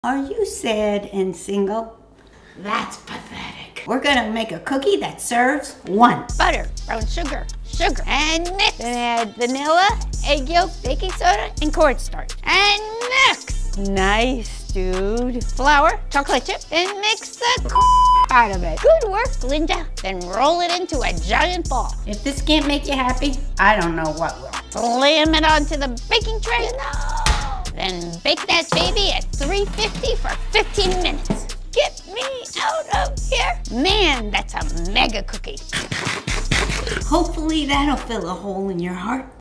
Are you sad and single? That's pathetic. We're gonna make a cookie that serves one. Butter, brown sugar, and mix. Then add vanilla, egg yolk, baking soda, and cornstarch. And mix. Nice, dude. Flour, chocolate chip, and mix the out of it. Good work, Linda. Then roll it into a giant ball. If this can't make you happy, I don't know what will. Slam it onto the baking tray. Then bake that baby at 350 for 15 minutes. Get me out of here. Man, that's a mega cookie. Hopefully that'll fill a hole in your heart.